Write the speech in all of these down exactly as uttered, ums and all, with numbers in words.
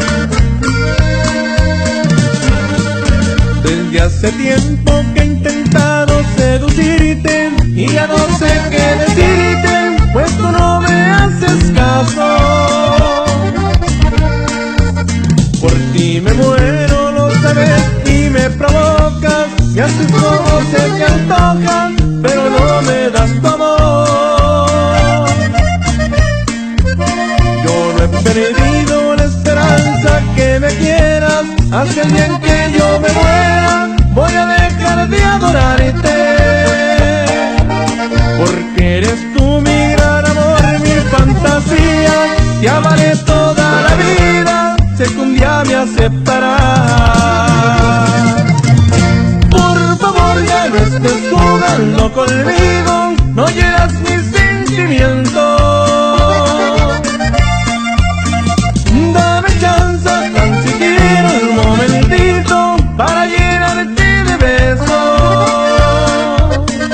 Desde hace tiempo que he intentado seducirte y ya no sé qué decirte, pues tú no me haces caso. Por ti me muero, lo sabes, y me provocas, y a tus ojos se te antojan, pero no me das tu amor. Yo no he perdido la esperanza que me quieras, hasta el día en que yo me muera voy a dejar de adorarte, porque eres tú mi gran amor, mi fantasía, te amaré toda la vida, sé que un día me aceptarás. Por favor ya no estés jugando conmigo, no hieras mis sentimientos. Dame chance tan siquiera un momentito para llenarte de besos.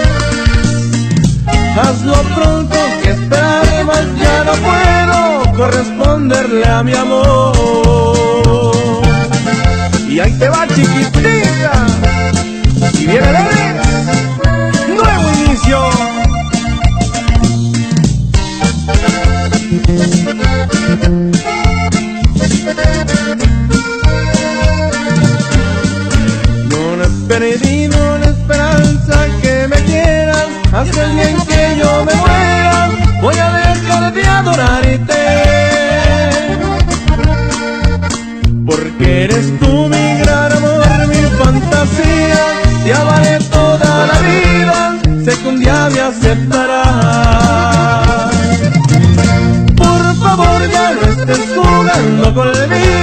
Hazlo pronto, que esperar más ya no puedo corresponderle a mi amor. Y ahí te va, chiquitita, y viene de nuevo inicio. Yo no he perdido la esperanza que me quieras, hasta el día en que yo me muera voy a dejar de adorarte, porque eres tú mi gran amor, mi fantasía, te amaré toda la vida, sé que un día me aceptarás. Por favor ya no estés jugando conmigo,